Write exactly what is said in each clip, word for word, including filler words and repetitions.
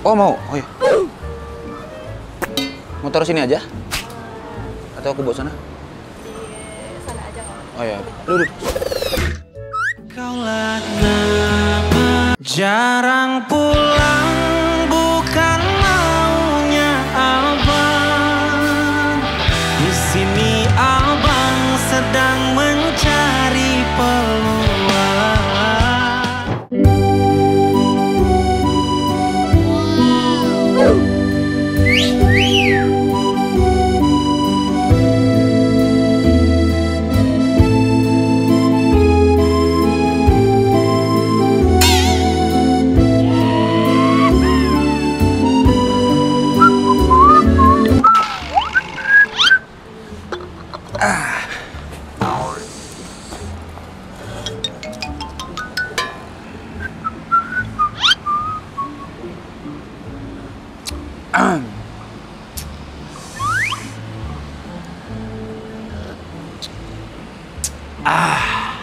Oh mau? Oh iya. Mau taruh sini aja? Atau aku bawa sana? Di sana aja kok. Oh iya. Duduk. Kaulah nama jarang pulang, bukan maunya abang. Di sini abang sedang mencari peluang. Ah.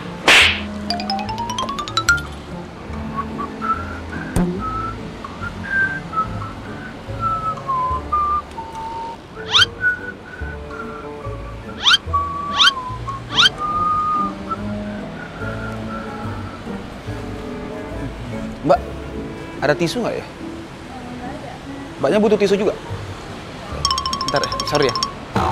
Mbak, ada tisu nggak ya? Mbaknya butuh tisu juga? Bentar ya, sorry ya.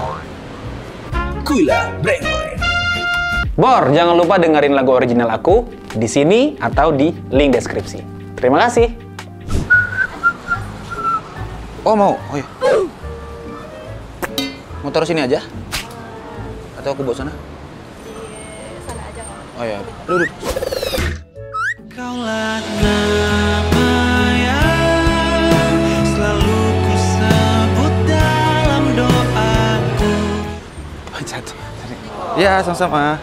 Gula Brenggoy. Bor, jangan lupa dengerin lagu original aku di sini atau di link deskripsi. Terima kasih. Oh mau? Oh iya. Mau taruh sini aja? Atau aku bawa sana? Di sana aja kok. Oh iya. Duduk. Kaulah nama yang selalu ku sebut dalam doaku. Jatuh. Ya, sama-sama.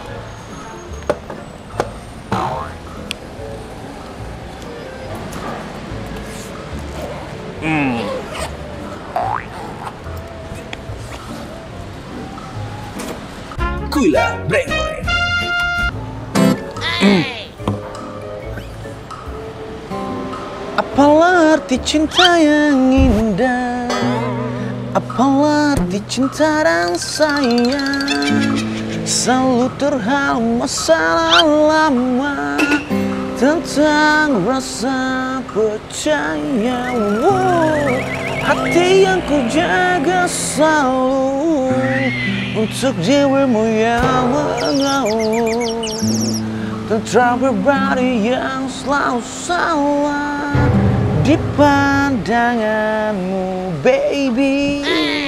Hmm. Gula Brenggoy. Hmm. Apalah arti cinta yang indah? Apalah arti cinta dan sayang? Selalu terhalang masalah lama tentang rasa percaya. Wow, hati yang ku jaga selalu untuk jiwamu yang mengaum tentang pribadi yang selalu salah di pandanganmu, baby.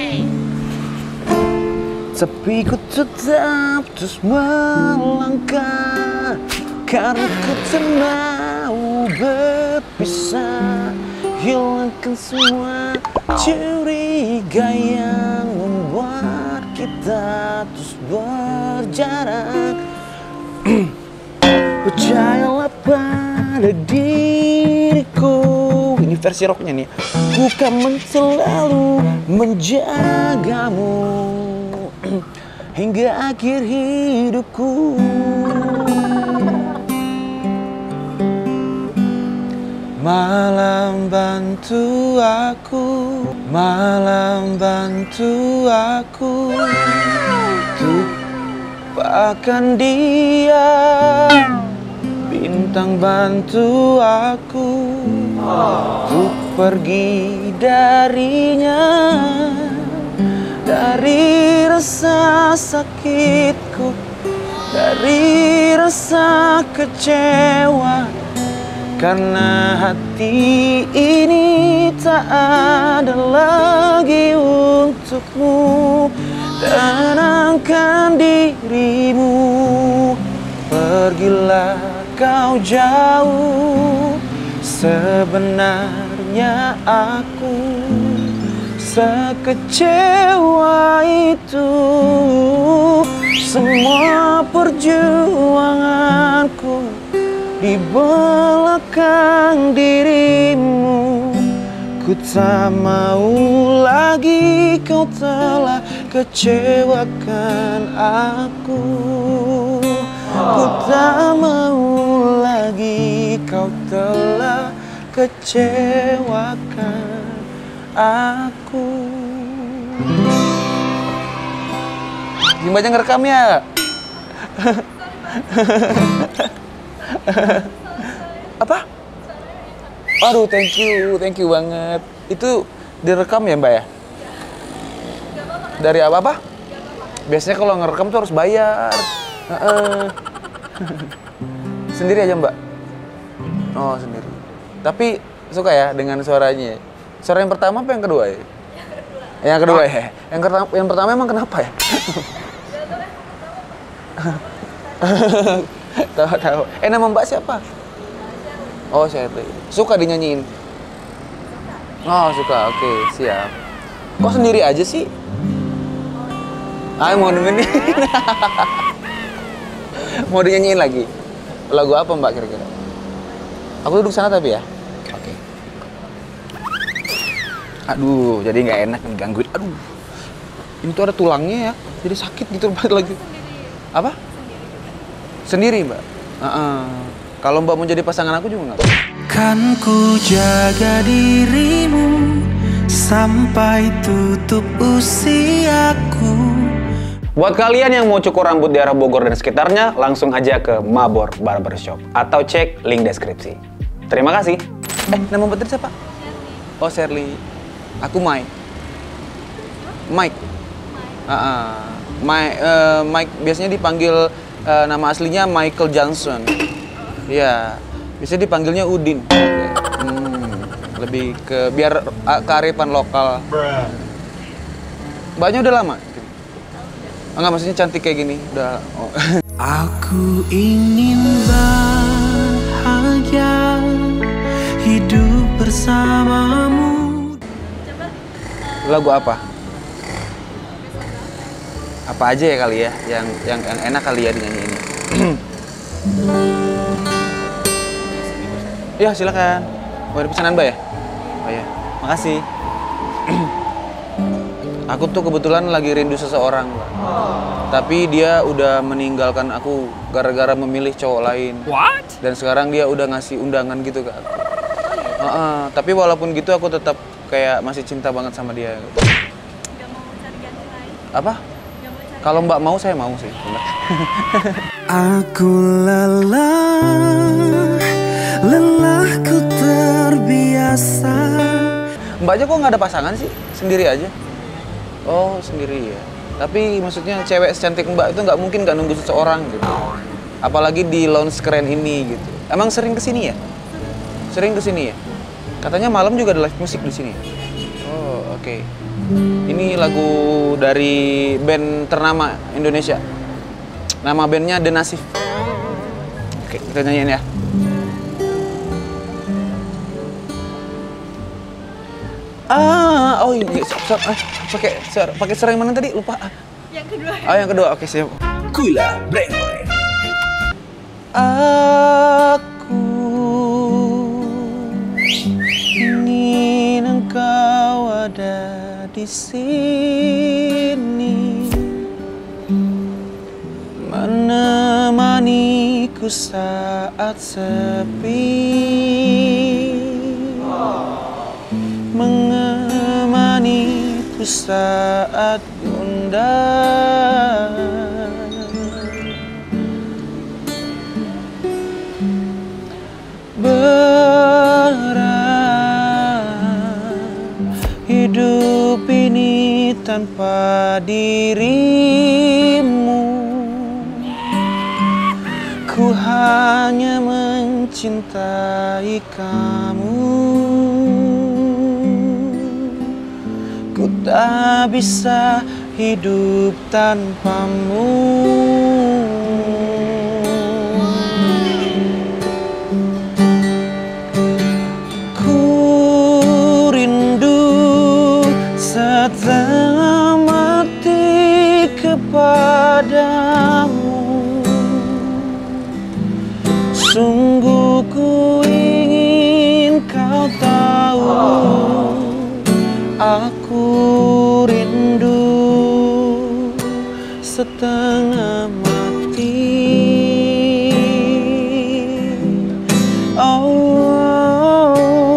Tapi ku tetap terus melangkah karena ku tak mau berpisah. Hilangkan semua curiga yang membuat kita terus berjarak. Percayalah pada diriku. Ini versi rocknya nih. Ku kan selalu menjagamu hingga akhir hidupku. Malam bantu aku, malam bantu aku untuk lupakan dia. Bintang bantu aku untuk pergi darinya, dari rasa sakitku, dari rasa kecewa. Karena hati ini tak ada lagi untukmu. Tenangkan dirimu, pergilah kau jauh. Sebenarnya aku sekecewa itu. Semua perjuanganku di belakang dirimu. Ku tak mau lagi kau telah kecewakan aku. Ku tak mau lagi kau telah kecewakan aku. Gimana ngerekam ya? Apa? Aduh, thank you, thank you banget. Itu direkam ya, Mbak ya? Dari apa-apa? Biasanya kalau ngerekam tuh harus bayar. Uh-uh. Sendiri aja, Mbak? Oh, sendiri. Tapi suka ya dengan suaranya? Suara yang pertama apa yang kedua ya? Yang kedua ya? Yang, kerta- yang pertama emang kenapa ya? Tahu-tahu. Eh, nama Mbak siapa? Oh, Sherly. Suka dinyanyiin? Oh, suka. Oke, siap. Kok sendiri aja sih? Ah, mau dengerin. Mau dinyanyiin lagi? Lagu apa, Mbak, kira-kira? Aku duduk sana tapi ya? Oke. Aduh, jadi nggak enak nih gangguin. Aduh. Ini tuh ada tulangnya ya. Jadi sakit gitu banget lagi. Apa? Sendiri, Mbak. Uh-uh. Kalau Mbak mau jadi pasangan aku juga nggak? Kan ku jaga dirimu sampai tutup usiaku. Buat kalian yang mau cukur rambut di daerah Bogor dan sekitarnya, langsung aja ke Mabor Barbershop atau cek link deskripsi. Terima kasih. Eh, nama Mbak tadi siapa? Oh, Sherly. Aku Mike. Mike. Uh-uh. Mike, uh, Mike biasanya dipanggil uh, nama aslinya Michael Johnson. Iya. Biasanya dipanggilnya Udin. Hmm, lebih ke biar uh, kearifan lokal. Mbaknya udah lama? Enggak, maksudnya cantik kayak gini. Udah. Oh. Aku ingin bahagia hidup bersamamu. Lagu apa? Apa aja ya kali ya, yang yang, yang enak kali ya dinyanyi ini. Ya, silakan. Mau ada pesanan, Mbak ya? Oh ya, makasih. Aku tuh kebetulan lagi rindu seseorang, Mbak. Tapi dia udah meninggalkan aku gara-gara memilih cowok lain. What? Dan sekarang dia udah ngasih undangan gitu ke aku. Uh-uh. Tapi walaupun gitu aku tetap kayak masih cinta banget sama dia. Gak mau cari ganti lain. Apa? Gak mau cari. Kalau Mbak mau, saya mau sih. Aku lelah, lelahku terbiasa. Mbaknya kok nggak ada pasangan sih? Sendiri aja? Oh, sendiri ya. Tapi maksudnya cewek secantik Mbak itu nggak mungkin nggak nunggu seseorang gitu. Apalagi di lounge keren ini gitu. Emang sering kesini ya? Sering kesini ya? Katanya malam juga ada live musik di sini. Oh, oke. Okay. Ini lagu dari band ternama Indonesia. Nama bandnya The Nasif. Oke, kita nyanyiin ya. Ah, oh ini eh, pakai pakai suara yang mana tadi? Lupa. Yang kedua. Oh, yang kedua. Oke, siap. Gula Brenggoy. Aku ingin engkau ada di sini, menemaniku saat sepi, mengemaniku saat gundah. Berat hidup ini tanpa dirimu, ku hanya mencintai kamu. Ku tak bisa hidup tanpamu. Ku rindu setengah mati kepadamu. Sungguh ku ingin kau tahu, aku rindu setengah mati. Oh, oh,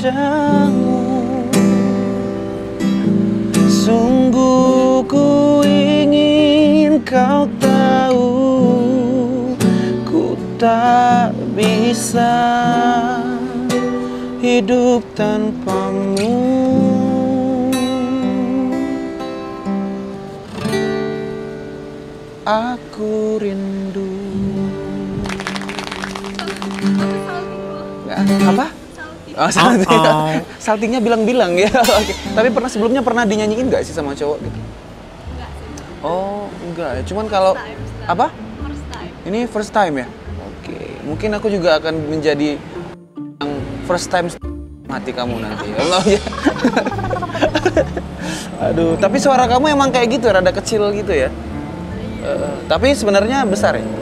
wajahmu. Sungguh ku ingin kau tahu, ku tak bisa hidup tanpamu. Aku rindu. Ya, apa? Oh, salting. Oh, oh. Saltingnya bilang-bilang ya. Oke. Tapi pernah sebelumnya pernah dinyanyiin nggak sih sama cowok gitu? Enggak sih. Oh, enggak ya. Cuman kalau First time, first time. apa? First time. Ini first time ya? Oke. Mungkin aku juga akan menjadi yang first time mati kamu nanti. Allah ya. Aduh, tapi suara kamu emang kayak gitu, rada kecil gitu ya. Uh, tapi sebenarnya besar ya? Nggak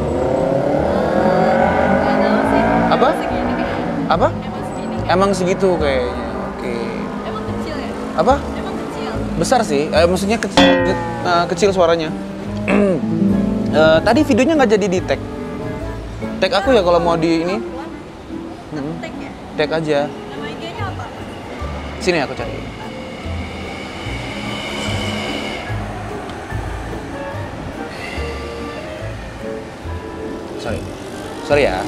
tahu sih. Apa? Emang segini kayaknya. Apa? Emang segini. Emang segitu kayaknya. Oke. Emang kecil ya? Apa? Emang kecil. Besar sih, eh, maksudnya kecil, uh, kecil suaranya. Uh, tadi videonya nggak jadi di tag. Tag aku ya kalau mau di ini, Hmm. Tag ya? tag aja. Nama I G-nya apa? Sini aku cari. Sorry, sorry ya.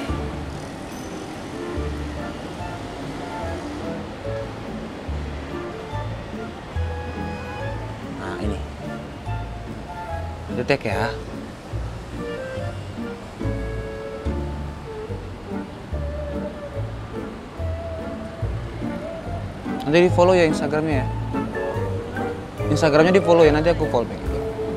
Nah ini, detek ya. Nanti di follow ya Instagramnya ya. Instagramnya di follow ya, nanti aku follow back.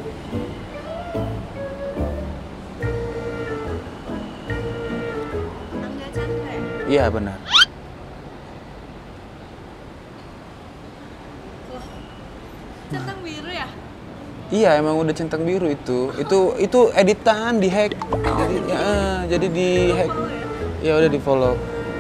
Angga Chandra ya? Iya benar. Loh. Centang biru ya? Iya emang udah centang biru itu. Itu itu editan di hack. Jadi ya, eh, jadi di hack. Follow ya? Ya udah di follow.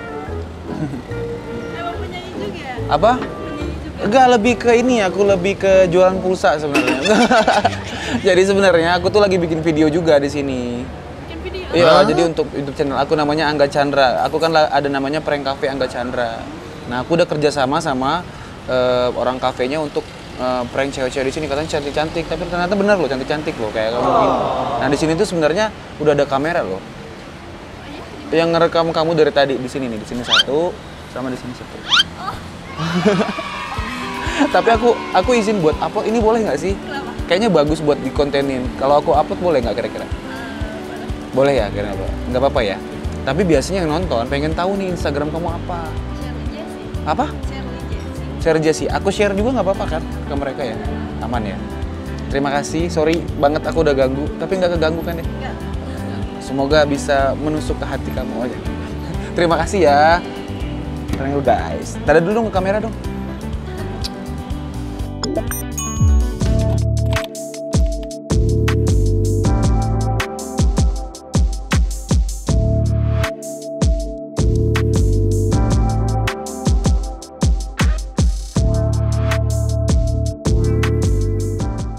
Emang penyanyi juga ya? Apa? Penyanyi juga. Enggak, lebih ke ini, aku lebih ke jualan pulsa sebenarnya. Jadi sebenarnya aku tuh lagi bikin video juga di sini. Bikin video? Iya, jadi untuk YouTube channel aku namanya Angga Chandra. Aku kan la- ada namanya Prank Cafe Angga Chandra. Nah, aku udah kerja sama sama eh, orang kafenya untuk eh, prank cewek-cewek di sini, katanya cantik-cantik, tapi ternyata benar loh, cantik-cantik loh kayak kamu gini. Nah, di sini tuh sebenarnya udah ada kamera loh. Yang ngerekam kamu dari tadi di sini nih, di sini satu sama di sini satu. Tapi aku aku izin buat upload ini boleh nggak sih? Kenapa? Kayaknya bagus buat dikontenin. Kalau aku upload boleh nggak kira-kira? Boleh ya, kira-kira nggak apa-apa ya. Tapi biasanya yang nonton pengen tahu nih Instagram kamu apa? Shirley Jessie. Apa? Shirley Jessie. Share aja sih. Aku share juga nggak apa-apa kan ke mereka ya? Aman ya. Terima kasih. Sorry banget aku udah ganggu. Tapi nggak keganggu kan ya? Enggak. Semoga bisa menusuk ke hati kamu aja. Terima kasih ya. Thank you guys. Tada dulu dong ke kamera dong.